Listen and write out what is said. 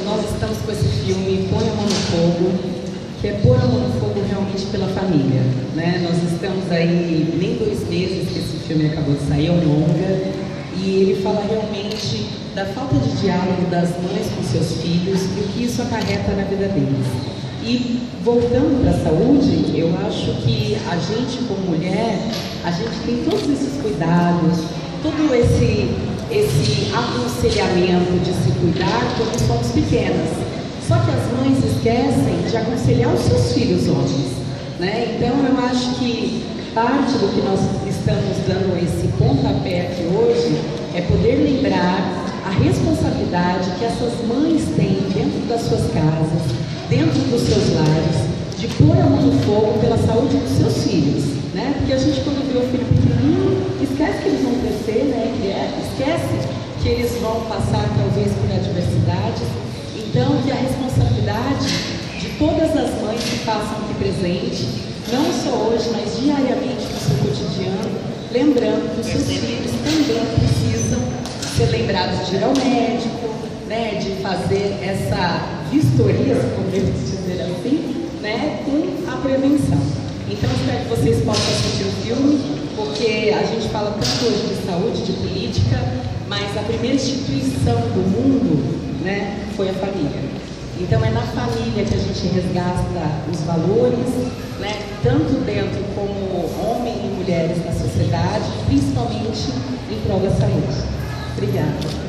nós estamos com esse filme Põe a Mão no Fogo, que é pôr a mão no fogo realmente pela família, né? Nós estamos aí nem 2 meses que esse filme acabou de sair, é um longa, e ele fala realmente da falta de diálogo das mães com seus filhos e o que isso acarreta na vida deles. E voltando para a saúde, eu acho que a gente como mulher, a gente tem todos esses cuidados, todo esse aconselhamento de se cuidar quando somos pequenas. Só que as mães esquecem de aconselhar os seus filhos homens, né? Então eu acho que parte do que nós estamos dando esse pontapé aqui hoje é poder lembrar a responsabilidade que essas mães têm dentro das suas casas, dentro dos seus lares, de pôr a mão no fogo pela saúde dos seus filhos, né? Porque a gente, quando vê o filho pequenininho, esquece que eles vão crescer, né? Esquece que eles vão passar talvez por adversidades. Então, que a responsabilidade de todas as mães que passam aqui presente, não só hoje, mas diariamente no seu cotidiano, lembrando que os seus filhos também precisam ser lembrados de ir ao médico, né, de fazer essa vistoria, se podemos dizer assim, né, com a prevenção. Então, espero que vocês possam assistir o filme, porque a gente fala tanto hoje de saúde, de política, mas a primeira instituição do mundo, né, foi a família. Então é na família que a gente resgata os valores, né, tanto dentro como homens e mulheres na sociedade, principalmente em prol da saúde. Obrigada.